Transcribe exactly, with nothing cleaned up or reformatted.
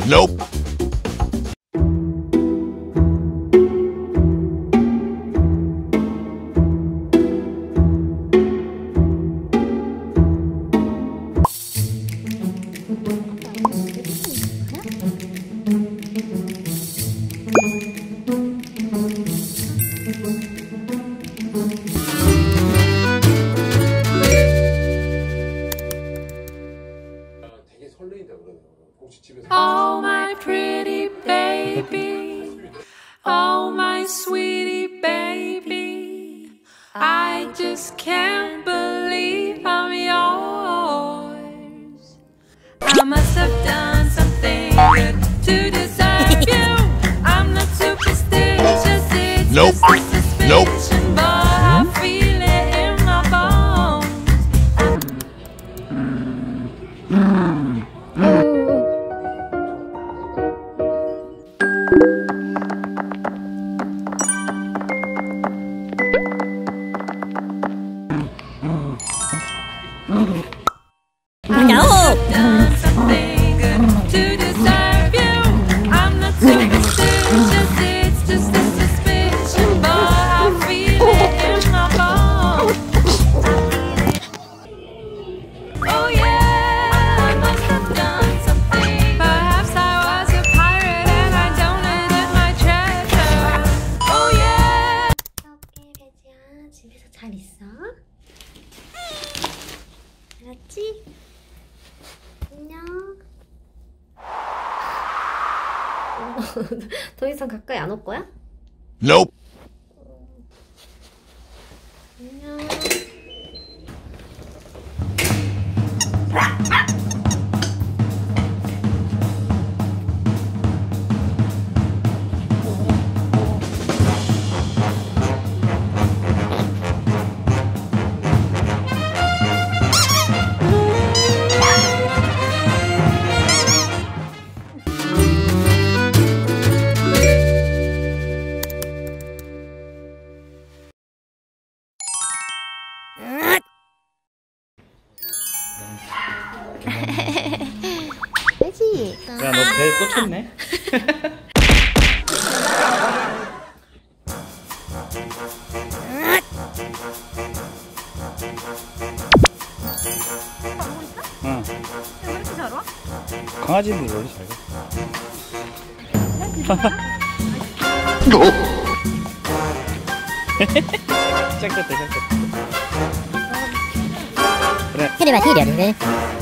Nope. Oh my pretty baby, oh my sweetie baby, I just can't believe I'm yours. I must have done something good to deserve you. I'm not superstitious, it's Nope. just a suspicion, Nope. but I feel it in my bones. No! Done something good to deserve you. I'm not superstitious, it's just a suspicion, but I feel it in my bones. Oh yeah, I must have done something. Perhaps I was a pirate and I donated my treasure. Oh yeah. 어때 베지야? 집에서 잘 있어? 알았지? 안녕. 더 이상 가까이 안 올 거야? Nope. 안녕. 베지. 야, 너 배 또 쳤네? 응. 왜 이렇게 잘 와? 강아지는 원래 잘 가. 시작했다, 시작했다. 그래. 드립니다.